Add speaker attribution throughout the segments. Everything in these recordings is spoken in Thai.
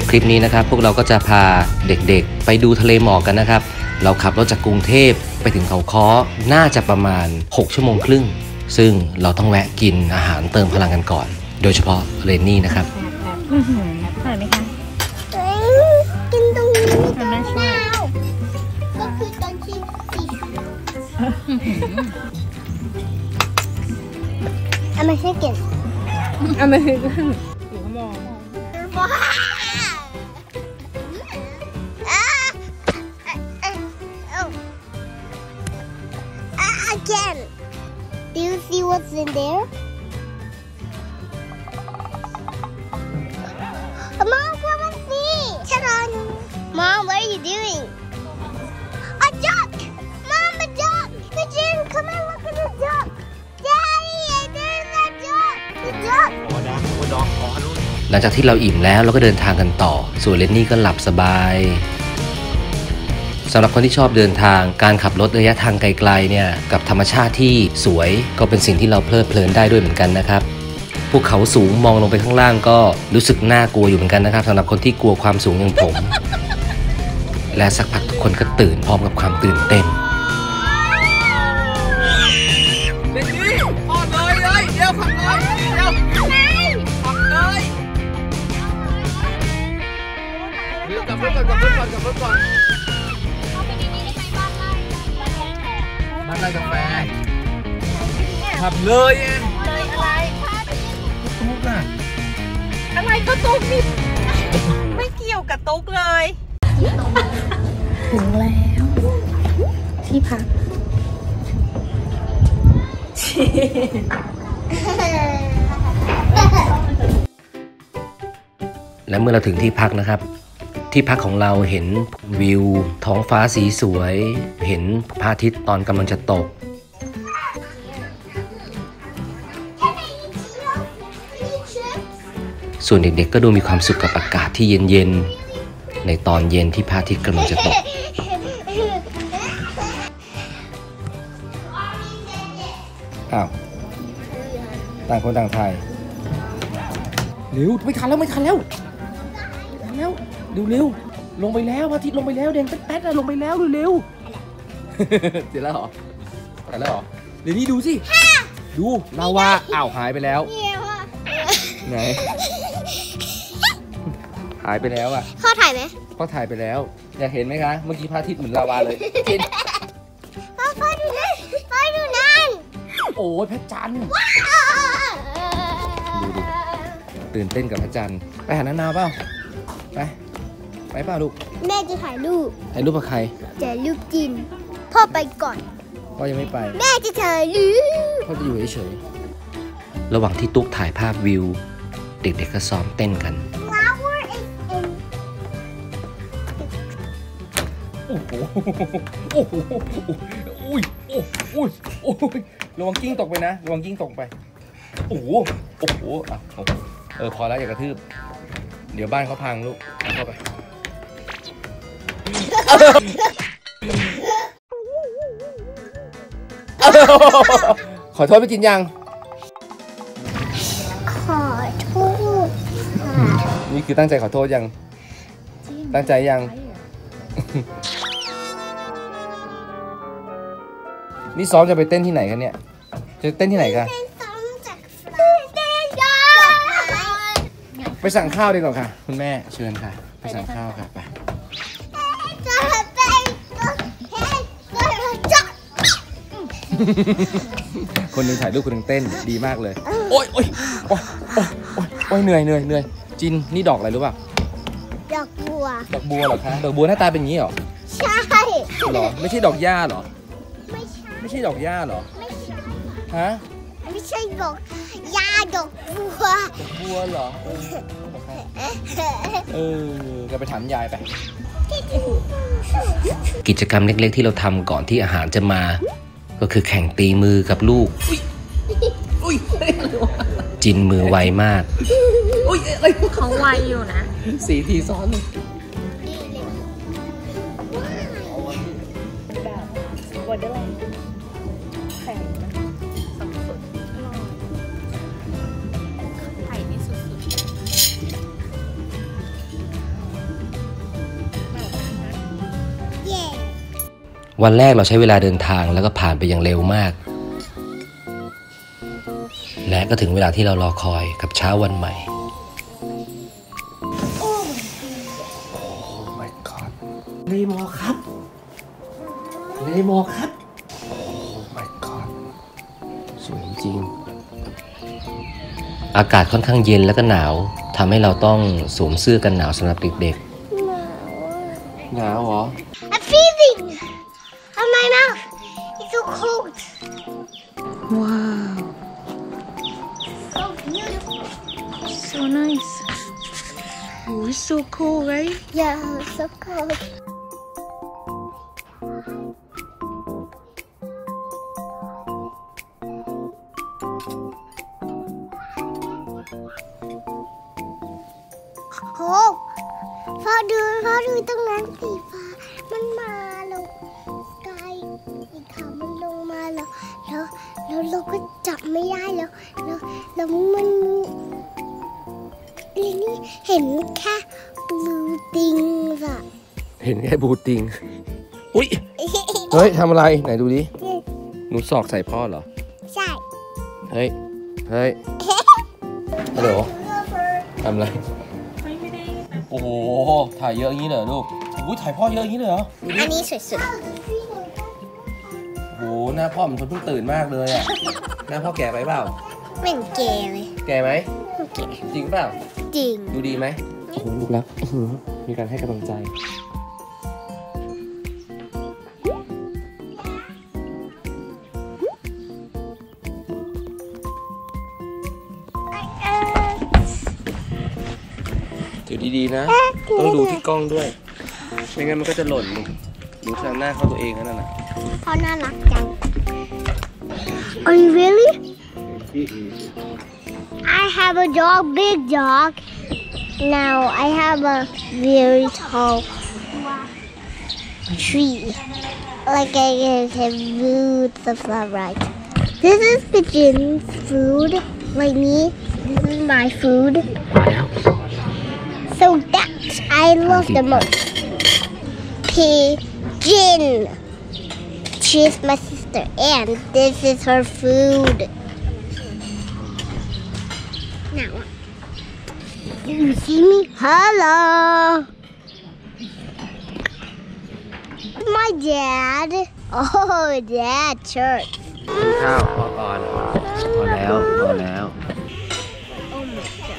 Speaker 1: คลิปนี้นะครับพวกเราก็จะพาเด็กๆไปดูทะเลหมอกกันนะครับเราขับรถจากกรุงเทพไปถึงเขาค้อน่าจะประมาณ6 ชั่วโมงครึ่งซึ่งเราต้องแวะกินอาหารเติมพลังกันก่อนโดยเฉพาะเรนนี่นะครับ
Speaker 2: อร่อยไหมคะ
Speaker 3: กินตรงนี้ตรง
Speaker 2: ด
Speaker 3: าวก็คือตอนที่ไม่ใช่เก็บ
Speaker 2: ไม่ใช่อยู่ข้างมอง
Speaker 3: Again. Do you see what's in there? Mom, come and see. Come on. Mom, what are you doing? A duck. Mom, a duck. Pigeon, come and look at the duck. Daddy, there's a duck. The duck.
Speaker 1: หลังจากที่เราอิ่มแล้วเราก็เดินทางกันต่อส่วนเรนนี่ก็หลับสบายสำหรับคนที่ชอบเดินทางการขับรถระยะทางไกลๆเนี่ยกับธรรมชาติที่สวยก็เป็นสิ่งที่เราเพลิดเพลินได้ด้วยเหมือนกันนะครับภูเขาสูงมองลงไปข้างล่างก็รู้สึกน่ากลัวอยู่เหมือนกันนะครับสำหรับคนที่กลัวความสูงอย่างผมและสักพักทุกคนก็ตื่นพร้อมกับความตื่นเต้น
Speaker 4: เด็กนี่พอเลยเดี๋ยวขับเลยเดี๋ยวขับเลยเดี๋ยวกลับรถก่อนบ้านไร่กาแฟขับเลยเอง
Speaker 2: เลยอะไร
Speaker 4: ตุ๊กอะ
Speaker 2: อะไรก็ตุ๊กนี่ไม่เกี่ยวกับตุ๊กเลยถึงแล้วที่พัก
Speaker 1: และเมื่อเราถึงที่พักนะครับที่พักของเราเห็นวิวท้องฟ้าสีสวยเห็นพระอาทิตย์ตอนกำลังจะตกส่วนเด็กๆก็ดูมีความสุขกับอากาศที่เย็นๆในตอนเย็นที่พระอาทิตย์กำลังจะตกอ้าวต่างคนต่างถ่ายเร็วไม่ทันแล้วเร็วลงไปแล้วพระอาทิตย์ลงไปแล้วเด่นแป๊ดๆลงไปแล้วเร็วเสร็จแล้วเหรอไปแล้วเหรอเดี๋ยวนี้ดูสิดูลาวาอ้าวหายไปแล้วไหนหายไปแล้วอ่ะ
Speaker 3: พ่อถ่ายไหม
Speaker 1: พ่อถ่ายไปแล้วอยากเห็นไหมคะเมื่อกี้พระอาทิตย์เหมือนลาวาเลยกิน
Speaker 3: พ่อดูนั่น
Speaker 1: โอ้ยพระจันทร์ดูดิตื่นเต้นกับพระจันทร์ไปหาน้าเปล่าไปเปล่าลูก
Speaker 3: แม่จะถ่ายรูป
Speaker 1: กับใคร
Speaker 3: ถ่ายรูปจินพ่อไปก่อน
Speaker 1: พ่อยังไม่ไป
Speaker 3: แม่จะถ่ายรูป
Speaker 1: พ่อจะอยู่เฉยๆระหว่างที่ตุ๊กถ่ายภาพวิวเด็กๆก็ซ้อมเต้นกันโอ้โหระวังกิ้งตกไปนะระวังกิ้งตกไปโอ้โหอ่ะพอแล้วอย่ากระทืบเดี๋ยวบ้านเขาพังลูกเข้าไปขอโทษไปกินยัง
Speaker 3: ขอโทษ
Speaker 1: นี่คือตั้งใจขอโทษยังตั้งใจยังนี่ซ้อมจะไปเต้นที่ไหนกันเนี่ยจะเต้นที่ไหนกันไปสั่งข้าวดีกว่าค่ะคุณแม่เชิญค่ะไปสั่งข้าวค่ะไปคนหนึ่งถ่ายรูปคนหนึ่งเต้นดีมากเลยโอ๊ยเหนื่อยจินนี่ดอกอะไรรู้ป่ะ
Speaker 3: ดอกบัว
Speaker 1: เหรอคะดอกบัวหน้าตาเป็นอย่างนี้เหรอ
Speaker 3: ใช่
Speaker 1: หรอไม่ใช่ดอกหญ้าเหรอ
Speaker 3: ไม่ใช่
Speaker 1: ดอกหญ้าเหรอฮะ
Speaker 3: ไม่ใช่ดอกหญ้าดอกบัว
Speaker 1: เหรอก็ไปถามยายไปกิจกรรมเล็กๆที่เราทำก่อนที่อาหารจะมาก็คือแข่งตีมือกับลูกจินมือไวมาก
Speaker 2: เขาไวอยู่นะ
Speaker 1: 4 ทีซ้อน
Speaker 2: วอเดอร์แลนด์แข่งสุดไข่นี่สุด
Speaker 1: วันแรกเราใช้เวลาเดินทางแล้วก็ผ่านไปอย่างเร็วมากและก็ถึงเวลาที่เรารอคอยกับเช้าวันใหม่โอ้ my god เลมอครับเลมอครับโอ้ my god สวยจริงอากาศค่อนข้างเย็นแล้วก็หนาวทำให้เราต้องสวมเสื้อกันหนาวสำหรับเด็กๆหนาวเหรอ
Speaker 3: I'm freezing on my mouth. It's so cold.
Speaker 2: Wow,
Speaker 3: So beautiful.
Speaker 2: so nice. Oh, it's so cool, right?
Speaker 3: Yeah, it's so cold. Oh, พ่อดูตรงนั้นสีฟ้ามันมาลงสกายสีขาวมันลงมาแล้วเราก็จับไม่ได้แล้วมันนี่เห็นแค่บลูติงอะ
Speaker 1: เห็นแค่บูติงอุ๊ยเฮ้ยทำอะไรไหนดูดิหนูสอกใส่พ่อเหรอ
Speaker 3: ใช่
Speaker 1: เฮ้ยฮัลโหลทำอะไรโอ้โหถ่ายเยอะอย่างนี้เลยลูกอุ้ยถ่ายพ่อเยอะอย่างนี้เลยเหรอ
Speaker 3: อันนี้สวยสุด
Speaker 1: โอ้โหหน้าพ่อมันเพิ่งตื่นมากเลยอ่ะหน้าพ่อแก่ไปเปล่า
Speaker 3: เป็นเกย์เลย
Speaker 1: แก่ไหม
Speaker 3: เกย์
Speaker 1: จริงเปล่า
Speaker 3: จริง
Speaker 1: ดูดีไหมโอ้โหลูกรักมีการให้กำลังใจถือดีๆนะต้องดูที่กล้องด้วยไม่งั้นมันก็จะหล่นดูทางหน้าเข้าตัวเองนั่นน่ะ
Speaker 3: พ่อน่ารักจัง Are you really? I have a dog, big dog. Now I have a very tall tree. Like I can food stuff right. This is pigeon's food. Like me, this is my food.
Speaker 1: มาแล้ว
Speaker 3: So that I love the most. Pigeon. She's my sister, and this is her food. Now, you see me? Hello. My dad. Oh, Dad, church.
Speaker 1: กินข้าวพอก่อนพอแล้ว
Speaker 3: Oh my God.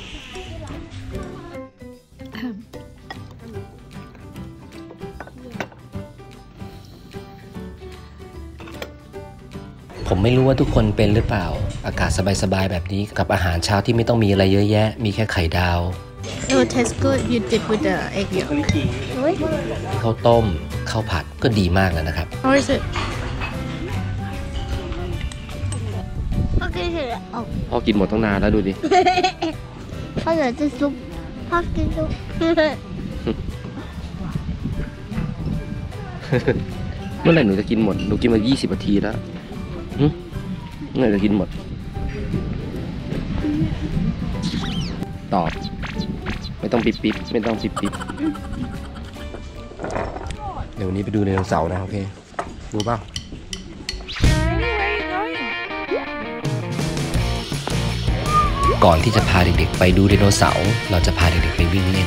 Speaker 1: ผมไม่รู้ว่าทุกคนเป็นหรือเปล่าอากาศสบายๆแบบนี้กับอาหารเช้าที่ไม่ต้องมีอะไรเยอะแยะมีแค่ไข่ดาว
Speaker 2: It will taste good if you dip with the egg yolk.
Speaker 1: ข้าวต้มข้าวผัดก็ดีมากแล้วนะครับ
Speaker 2: Or is it?
Speaker 3: Okay, here. Oh,
Speaker 1: พ่อกินหมดตั้งนานแล้วดูดิ
Speaker 3: okay, this soup. Pumpkin soup.
Speaker 1: เมื่อไหร่หนูจะกินหมดหนูกินมา20 นาทีแล้วเมื่อไหร่จะกินหมดตอบไม่ต้องปิ๊บไม่ต้องปิ๊บเดี๋ยววันนี้ไปดูไดโนเสาร์นะโอเคดูเปล่าก่อนที่จะพาเด็กๆไปดูไดโนเสาร์เราจะพาเด็กๆไปวิ่งเล่น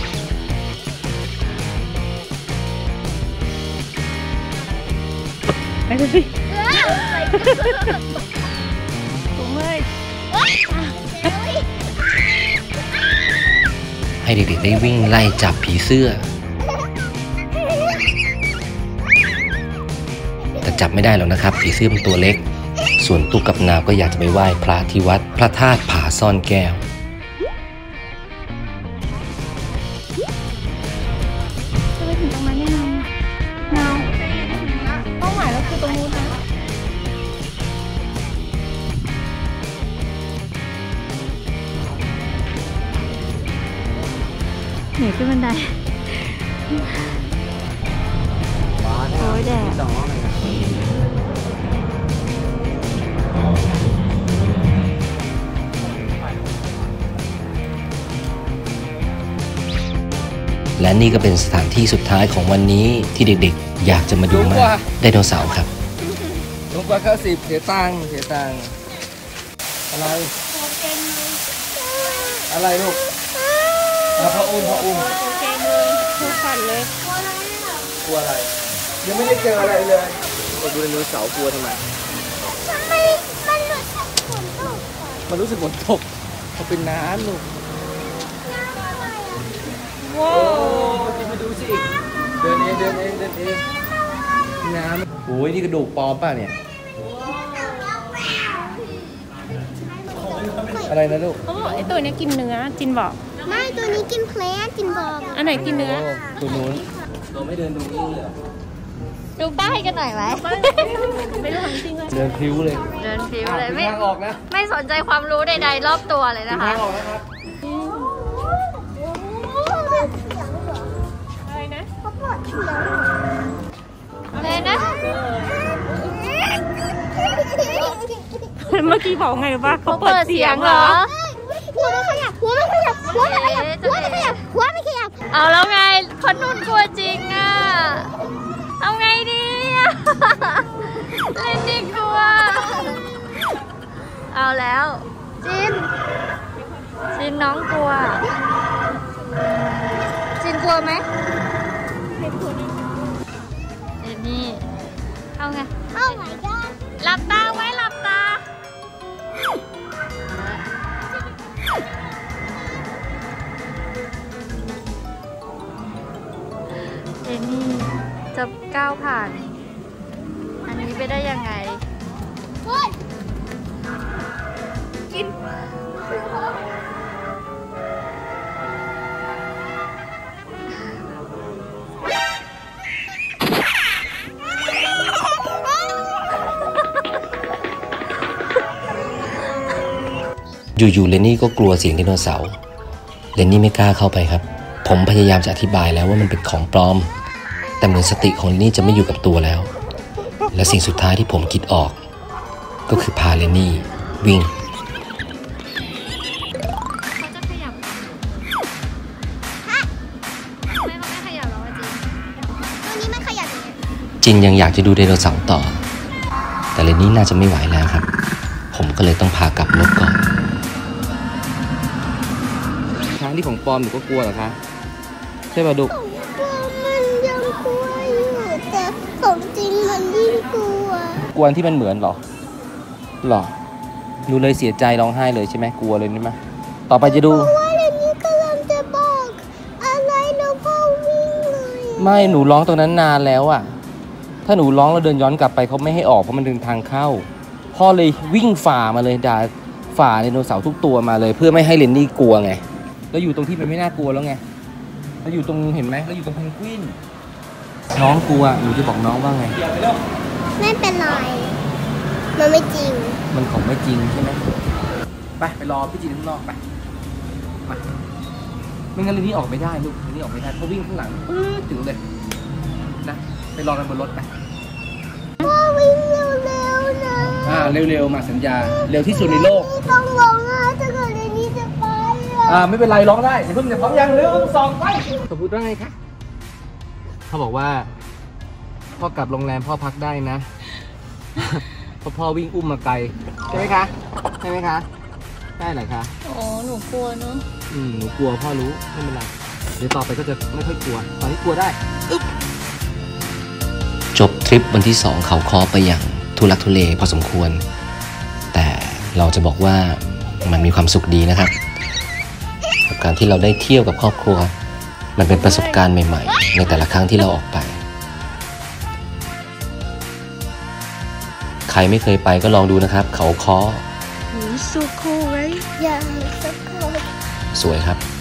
Speaker 2: ไปดูสิ
Speaker 1: ให้เด็กๆได้วิ่งไล่จับผีเสื้อแต่จับไม่ได้หรอกนะครับผีเสื้อมันตัวเล็กส่วนตุ๊กกับนาวก็อยากจะไปไหว้พระที่วัดพระธาตุผาซ่อนแก้ว
Speaker 2: จะไปถึงตรงนั้นแน่นอนนาวเป้าหมายเราคือตรงนู้นนะเหนื่อยขึ้นบันไดโอ้ยแดด
Speaker 1: และนี่ก็เป็นสถานที่สุดท้ายของวันนี้ที่เด็กๆอยากจะมาดูมากไดโนเสาร์ครับ
Speaker 4: ลงกว่า90เสียตังค์อะไรลูกพออุ้ม
Speaker 2: โอเคเลยทุกขันเลย
Speaker 4: กลัวอะไรยังไม่ได้เจออะไรเลยไปดูไดโนเสาร์กลัวทำไมมันรู้สึกฝนตกเขาเป็นน้ำลูก
Speaker 2: ว้าว
Speaker 4: ไปดูสิเดินเองน้ำโอ้ยนี่กระดูกปลอมป่ะเนี่ยอะไรนะลูก
Speaker 2: เขาบอกไอ้ตัวนี้กินเนื้อจินบอก
Speaker 3: ไม่ตัวนี้กินแพลนจินบอก
Speaker 2: อันไหนกินเนื้อ
Speaker 4: ตัวนู้นเราไม่เดินตรงนี้เลย
Speaker 3: ดูป้ายกันหน่อยไหม
Speaker 2: ไม่รู้จริงเลย
Speaker 4: เดินพิ้วเลย
Speaker 5: ไม่
Speaker 4: ทางออกนะ
Speaker 5: ไม่สนใจความรู้ใดๆรอบตัวเลยนะคะ
Speaker 4: ทางออกนะครับ
Speaker 2: อะไรนะ
Speaker 3: เขาปวดเสียง
Speaker 5: อะไรนะ
Speaker 2: เมื่อกี้บอกไงว่าเขาเปิดเสียงเหรอ
Speaker 3: หัวไม่ขยับหัวไม่ขยับ
Speaker 5: เอาแล้วไงคนนุ่นกลัวจริงอ่ะเอาไงดีเล่นดีกลัวเอาแล้วจินน้องกลัวจินกลัวไหมเอ็นนี่เอาไงหลับตาไว้หลับตาเจนนี่จะก้าวผ่านอันนี้ไปได้ยังไงกิน
Speaker 1: อยู่ๆเลนนี่ก็กลัวเสียงไดโนเสาร์เลนนี่ไม่กล้าเข้าไปครับผมพยายามจะอธิบายแล้วว่ามันเป็นของปลอมแต่เหมือนสติของเลนนี่จะไม่อยู่กับตัวแล้วและสิ่งสุดท้ายที่ผมคิดออกก็คือพาเลนนี่วิ่ง
Speaker 5: เขาจะขยับไม่ขยับหรอจริง
Speaker 3: ตัวนี้มันขยับอย่างเงี้ย
Speaker 1: จินยังอยากจะดูไดโนเสาร์ต่อแต่เลนนี่น่าจะไม่ไหวแล้วครับผมก็เลยต้องพากลับรถก่อน
Speaker 4: ช้างที่ของปลอมหนูก็กลัวเหรอคะใช่ป่ะดุ
Speaker 3: มันยังกลัวอยู่แต่ของจริงมันยิ่งกลัว
Speaker 4: ที่มันเหมือนหรอหนูเลยเสียใจร้องไห้เลยใช่ไหมกลัวเลยใช่ไหมต่อไปจะดู
Speaker 3: ว่าเรนนี่กำลังจะบอกอะไรแล้วก็วิ่งเลย
Speaker 4: ไม่หนูร้องตรงนั้นนานแล้วอ่ะถ้าหนูร้องแล้วเดินย้อนกลับไปเขาไม่ให้ออกเพราะมันดึงทางเข้าพ่อเลยวิ่งฝ่ามาเลยฝ่าไดโนเสาร์ทุกตัวมาเลยเพื่อไม่ให้เรนนี่กลัวไงแล้วอยู่ตรงที่มันไม่น่ากลัวแล้วไงแล้วอยู่ตรงเห็นไหมแล้วอยู่ตรงเพนกวินน้องกลัวหนูจะบอกน้องว่าไง
Speaker 3: ไม่เป็นไรมันไม่จริง
Speaker 4: มันของไม่จริงใช่ไหมไปรอพี่จีนข้างนอกไปไม่งั้นเรนนี่ออกไม่ได้ลูกเรนนี่ออกไม่ได้เพราะวิ่งข้างหลังถึงเลยนะไปรอกันบนรถไป
Speaker 3: ว่าวิ่งเร็วนะ
Speaker 4: เร็วมาสัญญาเร็วที่สุดในโลก
Speaker 3: ต้องร้องไห้ถ้าเกิดเรนนี่จะไป
Speaker 4: ไม่เป็นไรร้องได้เดี๋ยวเพิ่งพร้อมยังเร็ว2 ไปขอบคุณว่าไงคะเขาบอกว่าพ่อกลับโรงแรมพ่อพักได้นะเพราะพ่อวิ่งอุ้มมาไกลใช่ไหมคะได้เหรอคะ
Speaker 2: หนูกลัวเนาะ
Speaker 4: หนูกลัวพ่อรู้ไม่เป็นไรเดี๋ยวต่อไปก็จะไม่ค่อยกลัวตอนนี้กลัวได้
Speaker 1: จบทริปวันที่2เขาค้อไปอย่างทุลักทุเลพอสมควรแต่เราจะบอกว่ามันมีความสุขดีนะครับกับการที่เราได้เที่ยวกับครอบครัวมันเป็นประสบการณ์ใหม่ๆในแต่ละครั้งที่เราออกไปใครไม่เคยไปก็ลองดูนะครับเขาค้อ
Speaker 2: สุโขทัย
Speaker 3: อย่างสุโข
Speaker 1: สวยครับ